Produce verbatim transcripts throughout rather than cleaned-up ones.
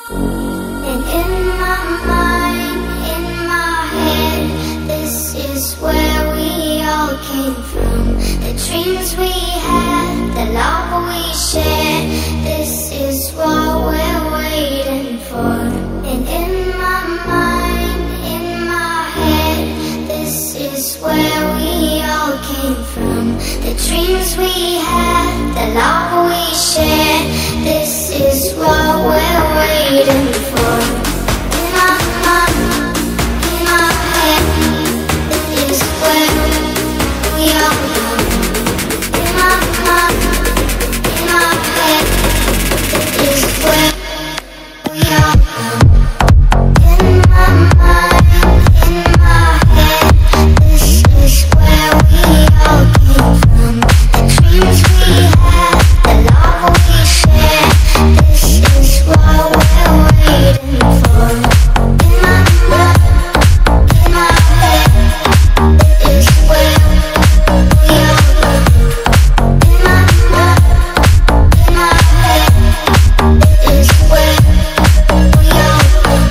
And in my mind, in my head, this is where we all came from. The dreams we had, the love we shared, this is what we're waiting for. And in my mind, in my head, this is where we all came from. The dreams we had, the love we shared, this is what we're waiting for. In my mind, in my head, this is where we all come. In my mind, in my head, this is where we all come. In my mind, in my head, this is where we all came from. The dreams we had, the love we shared, this is what we're waiting for. In my mind, in my head, this is where we all come. In my mind, in my head, this is where we all come.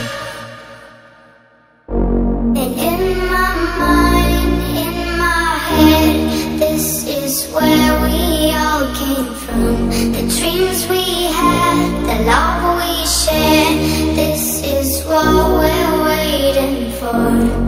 And in my mind, in my head, this is where we all came from. The dreams we had, the love we shared, this is what we're waiting for.